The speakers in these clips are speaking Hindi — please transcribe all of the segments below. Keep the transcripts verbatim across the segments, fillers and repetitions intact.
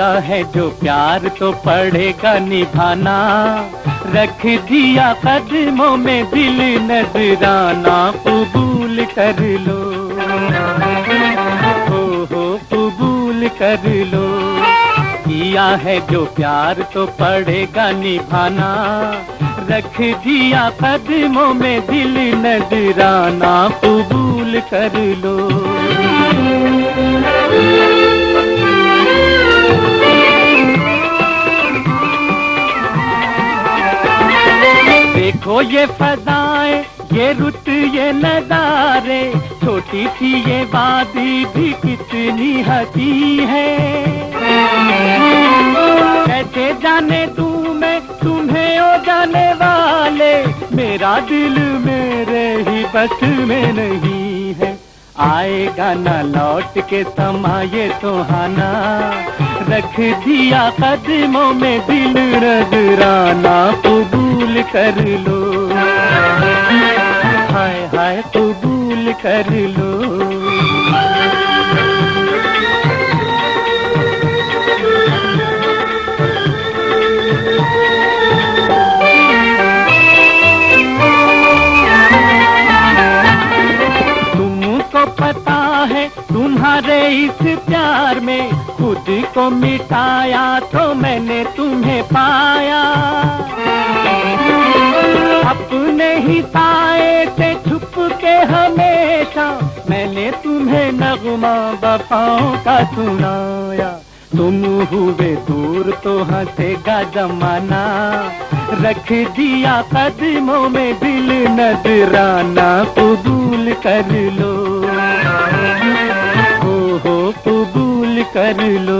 किया है जो प्यार तो पड़ेगा निभाना, रख दिया कदमों में दिल नजराना, कबूल कर लो, हो हो कबूल कर लो। किया है जो प्यार तो पड़ेगा निभाना, रख दिया कदमों में दिल नजराना, कबूल कर लो। देखो ये फजाएं, ये रुत, ये नजारे, छोटी सी ये वादी भी कितनी हसी है। कैसे जाने तू मैं तुम्हें ओ जाने वाले, मेरा दिल मेरे ही बस में नहीं है। आएगा ना लौट के समा ये सुहाना, रख दिया कदमों में दिल नजराना, कबूल कर लो, हाय हाय कबूल कर लो। पता है तुम्हारे इस प्यार में खुद को मिटाया तो मैंने तुम्हें पाया। अपने ही साए से छुप के हमेशा मैंने तुम्हें नगमा वफाओं का सुनाया। तुम हुए दूर तो हंसेगा जमाना, रख दिया कदमों में दिल नजराना, कबूल कर लो, हो हो कबूल कर लो।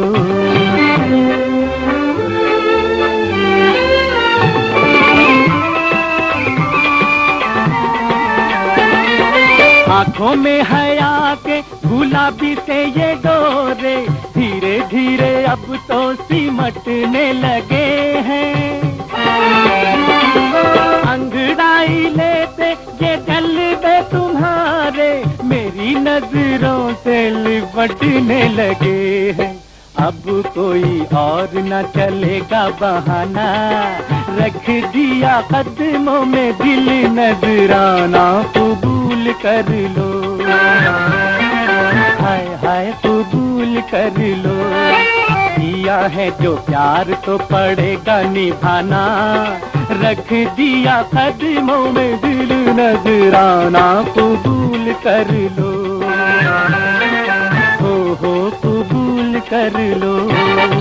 आँखों में हया के गुलाबी से ये डोरे, धीरे धीरे अब तो सिमटने लगे हैं। अंगड़ाई लेते ये जलवे तुम्हारे, मेरी नजरों से लिपटने लगे हैं। अब कोई और न चलेगा बहाना, रख दिया कदमों में दिल नजराना, कबूल कर लो, हाय हाय कबूल कर लो। किया है जो प्यार तो पड़ेगा निभाना, रख दिया कदमों में दिल नजराना, कबूल कर लो, हो हो कबूल कर लो।